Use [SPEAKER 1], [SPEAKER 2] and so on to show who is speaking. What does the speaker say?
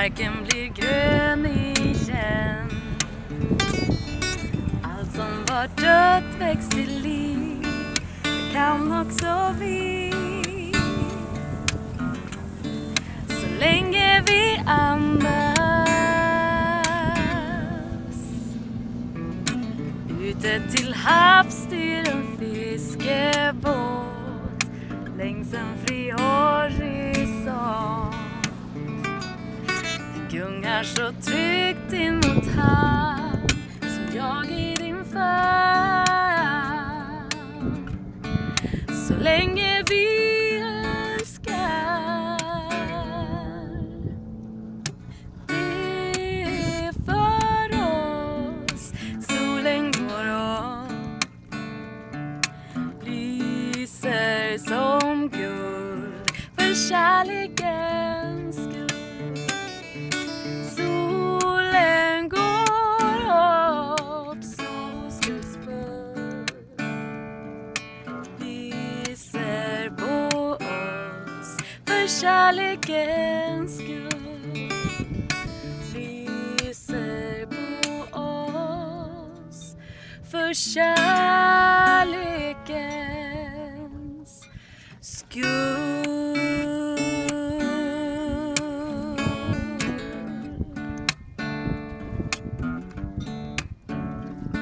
[SPEAKER 1] marken blir grön igen. Allt som var dött väcks till liv. Det kan också vi. Så länge vi andas. Ute till havs styr en fiskebåt längs en fri horisont. Det gungar så tryggt in mot hamn som jag i din famn. Så länge vi älskar. Det är för oss. Solen går om, lyser som guld för kärlekens skull. Solen går upp så skuldfull, lyser på oss för kärlekens skull. Lyser på oss för kärlekens